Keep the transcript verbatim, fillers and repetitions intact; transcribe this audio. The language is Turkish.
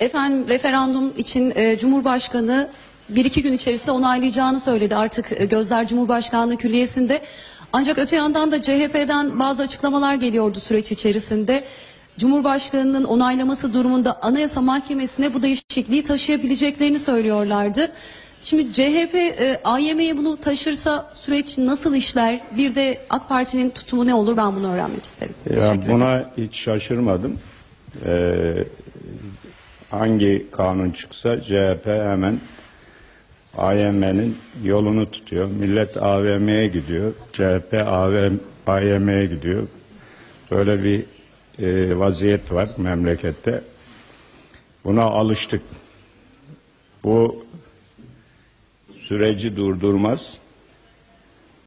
Efendim referandum için e, Cumhurbaşkanı bir iki gün içerisinde onaylayacağını söyledi. Artık e, gözler Cumhurbaşkanlığı Külliyesi'nde. Ancak öte yandan da C H P'den bazı açıklamalar geliyordu süreç içerisinde. Cumhurbaşkanının onaylaması durumunda Anayasa Mahkemesi'ne bu değişikliği taşıyabileceklerini söylüyorlardı. Şimdi C H P e, A Y M'ye bunu taşırsa süreç nasıl işler? Bir de AK Parti'nin tutumu ne olur? Ben bunu öğrenmek isterim. Ya buna hiç şaşırmadım. Ee, hangi kanun çıksa C H P hemen A Y M'nin yolunu tutuyor. Millet A V M'ye gidiyor. C H P A Y M'ye gidiyor. Böyle bir e, vaziyet var memlekette. Buna alıştık. Bu süreci durdurmaz.